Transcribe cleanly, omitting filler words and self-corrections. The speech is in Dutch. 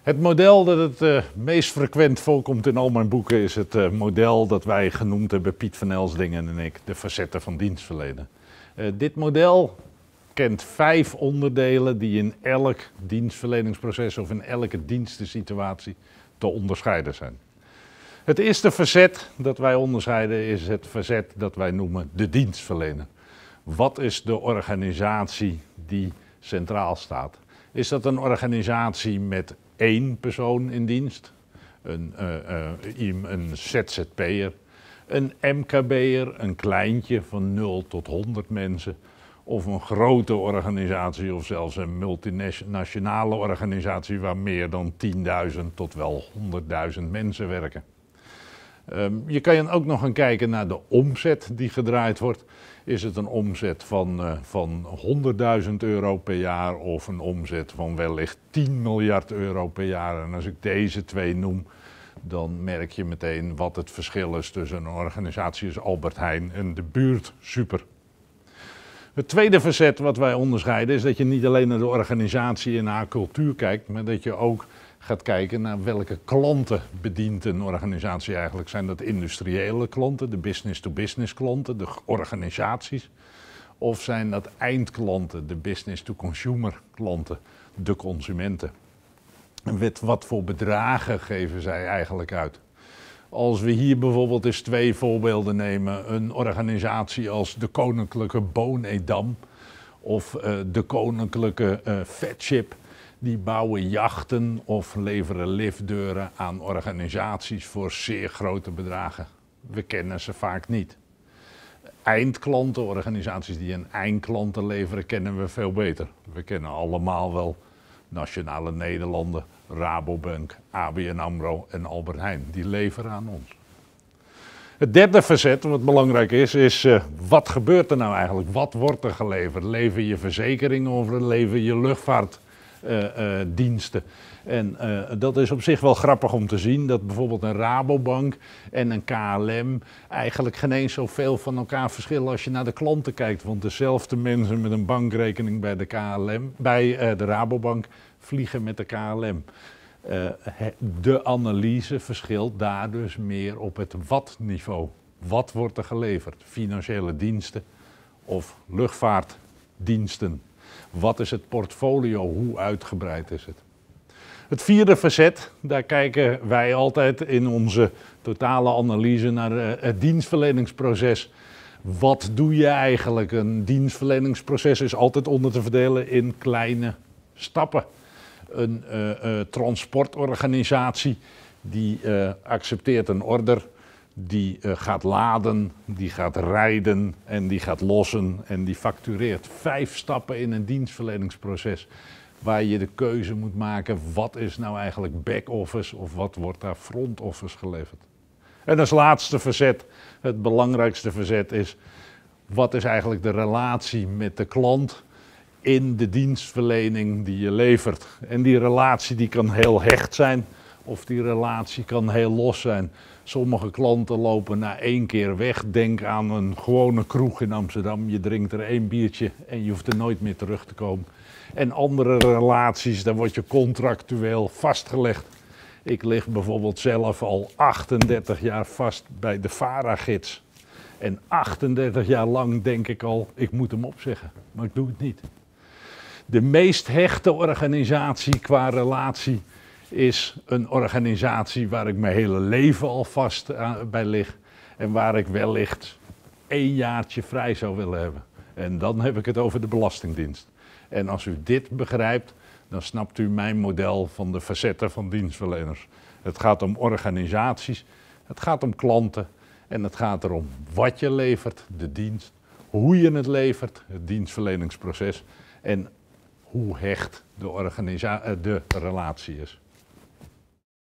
Het model dat het meest frequent voorkomt in al mijn boeken is het model dat wij genoemd hebben, Piet van Elsdingen en ik, de facetten van dienstverlenen. Dit model kent 5 onderdelen die in elk dienstverleningsproces of in elke dienstensituatie te onderscheiden zijn. Het eerste facet dat wij onderscheiden is het facet dat wij noemen de dienstverlener. Wat is de organisatie die centraal staat? Is dat een organisatie met 1 persoon in dienst, een ZZP'er, een MKB'er, een kleintje van 0 tot 100 mensen, of een grote organisatie of zelfs een multinationale organisatie waar meer dan 10.000 tot wel 100.000 mensen werken. Je kan ook nog gaan kijken naar de omzet die gedraaid wordt. Is het een omzet van 100.000 euro per jaar of een omzet van wellicht 10 miljard euro per jaar? En als ik deze 2 noem, dan merk je meteen wat het verschil is tussen een organisatie als Albert Heijn en de buurt Super. Het tweede facet wat wij onderscheiden is dat je niet alleen naar de organisatie en haar cultuur kijkt, maar dat je ook gaat kijken naar welke klanten bedient een organisatie eigenlijk. Zijn dat industriële klanten, de business-to-business klanten, de organisaties? Of zijn dat eindklanten, de business-to-consumer klanten, de consumenten? En wat voor bedragen geven zij eigenlijk uit? Als we hier bijvoorbeeld eens 2 voorbeelden nemen, een organisatie als de Koninklijke Boon-Edam of de Koninklijke Vetship, die bouwen jachten of leveren liftdeuren aan organisaties voor zeer grote bedragen. We kennen ze vaak niet. Eindklanten, organisaties die een eindklanten leveren, kennen we veel beter. We kennen allemaal wel Nationale Nederlanden, Rabobank, ABN AMRO en Albert Heijn. Die leveren aan ons. Het derde facet, wat belangrijk is wat gebeurt er nou eigenlijk? Wat wordt er geleverd? Lever je verzekeringen of lever je luchtvaartdiensten? En dat is op zich wel grappig om te zien dat bijvoorbeeld een Rabobank en een KLM eigenlijk geen eens zoveel van elkaar verschillen als je naar de klanten kijkt. Want dezelfde mensen met een bankrekening bij de Rabobank vliegen met de KLM. De analyse verschilt daar dus meer op het wat-niveau. Wat wordt er geleverd? Financiële diensten of luchtvaartdiensten? Wat is het portfolio? Hoe uitgebreid is het? Het vierde facet, daar kijken wij altijd in onze totale analyse naar het dienstverleningsproces. Wat doe je eigenlijk? Een dienstverleningsproces is altijd onder te verdelen in kleine stappen. Een transportorganisatie die accepteert een order, die gaat laden, die gaat rijden en die gaat lossen en die factureert. 5 stappen in een dienstverleningsproces waar je de keuze moet maken, wat is nou eigenlijk back-office of wat wordt daar front-office geleverd. En als laatste facet, het belangrijkste facet is, wat is eigenlijk de relatie met de klant in de dienstverlening die je levert. En die relatie die kan heel hecht zijn of die relatie kan heel los zijn. Sommige klanten lopen na 1 keer weg. Denk aan een gewone kroeg in Amsterdam. Je drinkt er 1 biertje en je hoeft er nooit meer terug te komen. En andere relaties, daar word je contractueel vastgelegd. Ik lig bijvoorbeeld zelf al 38 jaar vast bij de VARA-gids. En 38 jaar lang denk ik al, ik moet hem opzeggen. Maar ik doe het niet. De meest hechte organisatie qua relatie is een organisatie waar ik mijn hele leven al vast bij lig. En waar ik wellicht 1 jaartje vrij zou willen hebben. En dan heb ik het over de Belastingdienst. En als u dit begrijpt, dan snapt u mijn model van de facetten van dienstverleners. Het gaat om organisaties, het gaat om klanten en het gaat erom wat je levert, de dienst, hoe je het levert, het dienstverleningsproces en hoe hecht de relatie is.